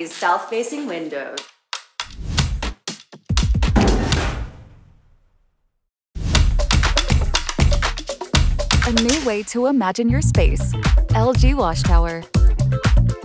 South-facing windows. A new way to imagine your space. LG WashTower.